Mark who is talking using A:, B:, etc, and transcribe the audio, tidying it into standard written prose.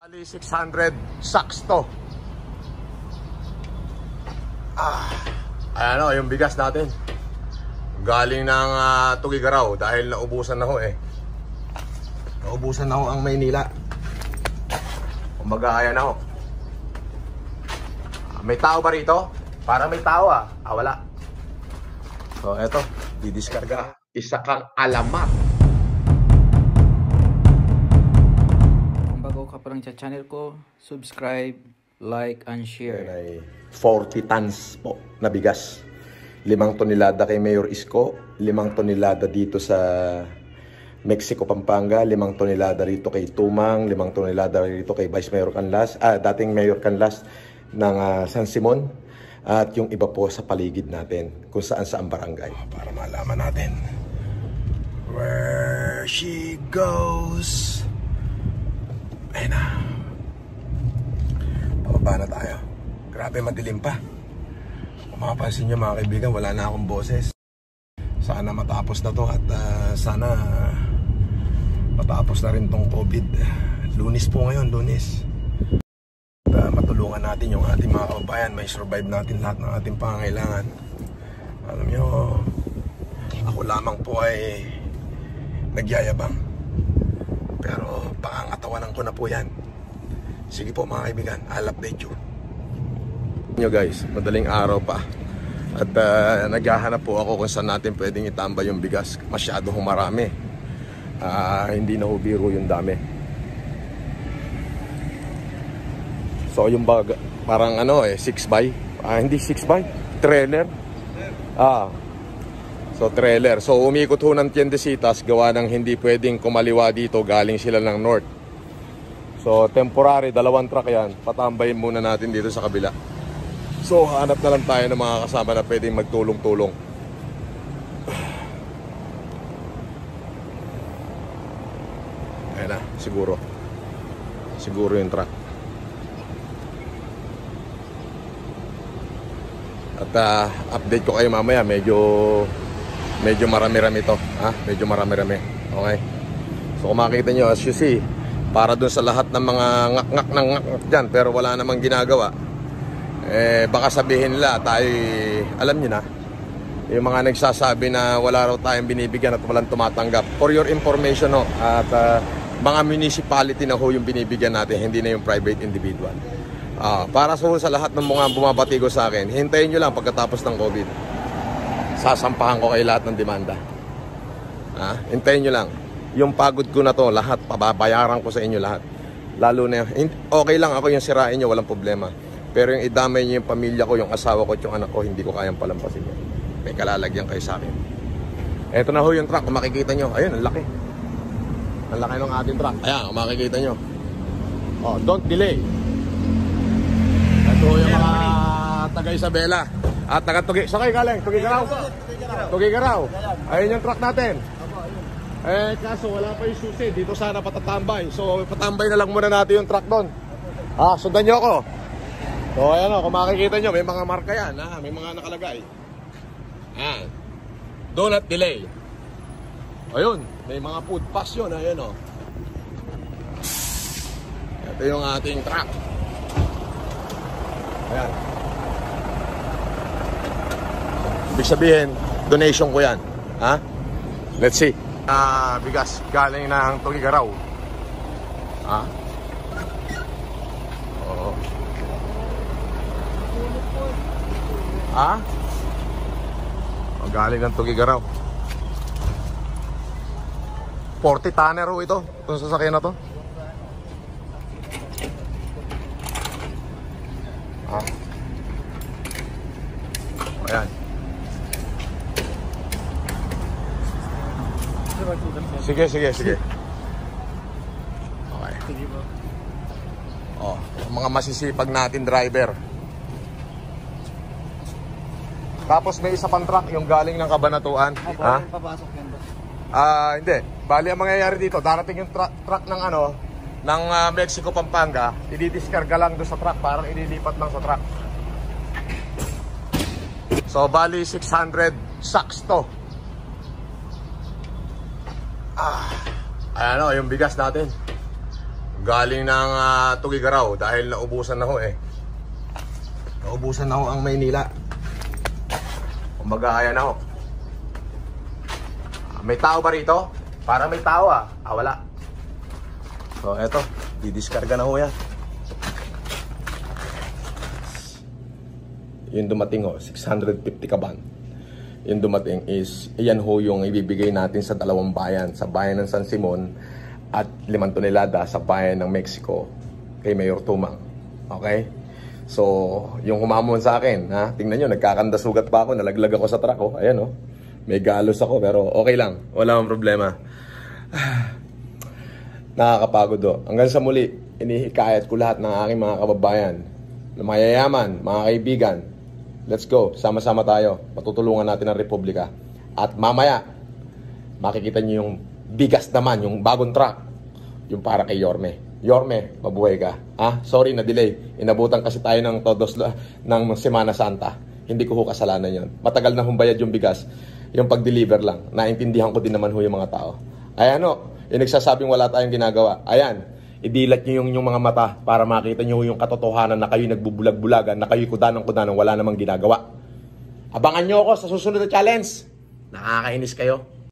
A: Bali 600 sacks to. Ayan o, yung bigas natin. Galing ng Tugigaraw dahil naubusan na ho eh. Naubusan na ho ang Maynila. Kumbaga ayan na ho. May tao ba rito? Para may tao wala. So eto, didiskarga. Isa kang alamat.
B: Kung bago ka pa lang sa channel ko, subscribe, like, and share.
A: Ay 40 tons po na bigas. 5 tonelada kay Mayor Isko, 5 tonelada dito sa Mexico, Pampanga, 5 tonelada rito kay Tumang, 5 tonelada rito kay Vice Mayor Canlas, dating Mayor Canlas ng San Simon, at yung iba po sa paligid natin kung saan barangay. Para malaman natin where she goes. Ayun na. Pababa na tayo. Grabe, madilim pa. Kung makapansin nyo mga kaibigan, wala na akong boses. Sana matapos na to at sana matapos na rin tong COVID. Lunes po ngayon, Lunes. Matulungan natin yung ating mga kababayan. May survive natin lahat ng ating pangangailangan. Alam nyo, ako lamang po ay nagyayabang, pero pangangatawanan ko na po yan. Sige po mga kaibigan, I'll update you. Nyo guys, madaling araw pa at naghahanap po ako kung saan natin pwedeng itambay yung bigas. Masyado marami. Hindi na biro yung dami. So yung bag, parang 6x, hindi 6x, trailer. So trailer. So umikot ho ng Tiendesitas, gawa ng hindi pwedeng kumaliwa dito, galing sila ng north. So temporary, 2 truck yan. Patambayin muna natin dito sa kabila. So hanap na lang tayo ng mga kasama na pwedeng magtulong-tulong. Ayan na, siguro yung truck. At update ko kayo mamaya. Medyo marami-rami to. Medyo marami-rami. Okay. So kung makikita nyo, as you see, para dun sa lahat ng mga ngak-ngak ng ngak-ngak dyan, pero wala namang ginagawa, baka sabihin nila tayo, alam nyo na, yung mga nagsasabi na wala raw tayong binibigyan at walang tumatanggap. For your information at mga municipality na yung binibigyan natin, hindi na yung private individual. Para sa lahat ng mga bumabatigo sa akin, hintayin nyo lang pagkatapos ng COVID. Sasampahan ko kayo lahat ng demanda. Hintayin nyo lang. Yung pagod ko na to, lahat, pababayaran ko sa inyo lahat. Lalo na okay lang ako yung sirain nyo, walang problema. Pero yung idamay nyo yung pamilya ko, yung asawa ko at yung anak ko, hindi ko kayang palampasin yun. May kalalagyan kayo sa akin. Eto na yung truck, kung makikita nyo. Ayun, ang laki. Ang laki ng ating truck. Ayan, kung makikita nyo. Don't delay. Ito yung mga taga Isabela at taga Tugi. Sa kayo galing? Tugigaraw? Tugigaraw. Ayun yung truck natin. Kaso wala pa yung susi. Dito sana patatambay. So patambay na lang muna natin yung truck doon. Sundan nyo ako. So ayan kung makikita nyo, may mga marka yan. May mga nakalagay. Do not delay. Ayun, may mga food pass yun. Ayun Ito yung ating truck. Ayan. Ibig sabihin, donation ko yan. Let's see. Bigas galing ng Tugigaraw. Galing ng Tugigaraw. 40 tonner ito. Itong sasakyan na to. Ayan. Sige. Okay. Mga masisipag natin driver. Tapos may isa pang truck, yung galing ng Kabanatuan.
B: Papasok yan ba?
A: Hindi. Bali ang mangyayari dito, darating yung truck ng ng Mexico, Pampanga, ididiskarga lang doon sa truck, parang ililipat lang sa truck. So bali 600 sacks to. Ayan yung bigas natin. Galing ng Tugigaraw dahil naubusan na ho eh. Naubusan na ho ang Maynila. Kumbaga, ayan na ho. May tao ba rito? Para may tao wala. So, eto. Didiskarga na ho yan. Yung dumating ho, 650 kaban. Yung dumating is, iyan ho yung ibibigay natin sa dalawang bayan. Sa bayan ng San Simon at 5 tonelada sa bayan ng Mexico kay Mayor Tumang. Okay? So, yung humamon sa akin, tingnan nyo, nagkakandasugat pa ako, nalaglag ako sa truck, ayan may galos ako, pero okay lang, wala akong problema. Nakakapagod hanggang sa muli, inihikayat ko lahat ng aking mga kababayan, na mayayaman, mga kaibigan, let's go, sama-sama tayo, matutulungan natin ang Republika. At mamaya, makikita nyo yung bigas naman, yung bagong truck, yung para kay Yorme. Yorme, mabuhay ka. Sorry na delay. Inabutan kasi tayo ng todos ng Semana Santa. Hindi ko kasalanan yon. Matagal na humbayad yung bigas. Yung pag-deliver lang. Naintindihan ko din naman yung mga tao. Ayan yung nagsasabing wala tayong ginagawa. Ayan, idilat nyo yung mga mata para makita nyo yung katotohanan na kayo nagbubulag-bulagan, na kayo kudanang-kudanang wala namang ginagawa. Abangan nyo ako sa susunod na challenge. Nakakainis kayo.